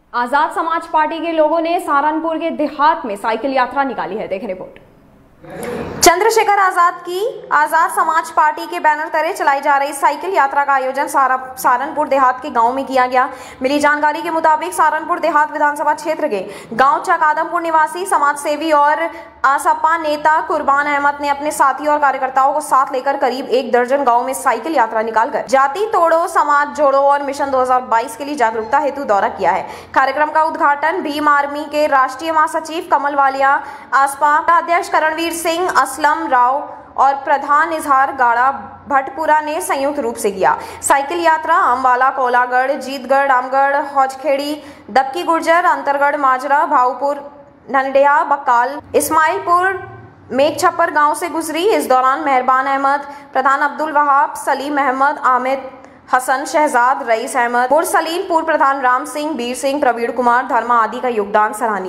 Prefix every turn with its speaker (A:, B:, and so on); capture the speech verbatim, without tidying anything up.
A: Azad Samaj party के लोगों ने सहारनपुर के देहात में साइकिल यात्रा निकाली है। देखें रिपोर्ट।
B: चंद्रशेखर आजाद की आजाद समाज पार्टी के बैनर तले चलाई जा रही साइकिल यात्रा का आयोजन सहारनपुर देहात के गांव में किया गया। मिली जानकारी के मुताबिक सहारनपुर देहात विधानसभा क्षेत्र के गांव चकादमपुर निवासी समाज सेवी और आसपा नेता कुर्बान अहमद ने अपने साथियों और कार्यकर्ताओं को साथ लेकर करीब एक दर्जन गांव में साइकिल यात्रा निकालकर जाति तोड़ो समाज जोड़ो और मिशन दो हज़ार बाईस के लिए जागरूकता हेतु दौरा किया है। कार्यक्रम का उद्घाटन भीम आर्मी के राष्ट्रीय महासचिव कमल वालिया, आसपा अध्यक्ष करणवीर सिंह, असलम राव और प्रधान इजहार गाड़ा भटपुरा ने संयुक्त रूप से किया। साइकिल यात्रा अम्बाला, कोलागढ़, जीतगढ़, रामगढ़, हौजखेड़ी, दबकी गुर्जर, अंतरगढ़, माजरा, भावपुर, नंडेया, बक्काल, इस्माइलपुर, मेघछप्पर गांव से गुजरी। इस दौरान मेहरबान अहमद, प्रधान अब्दुल वहाब, सलीम अहमद, आमिद हसन, शहजाद, रईस अहमद, मुरसलीन, पूर्व प्रधान राम सिंह, बीर सिंह, प्रवीण कुमार, धर्मा आदि का योगदान सराहनीय।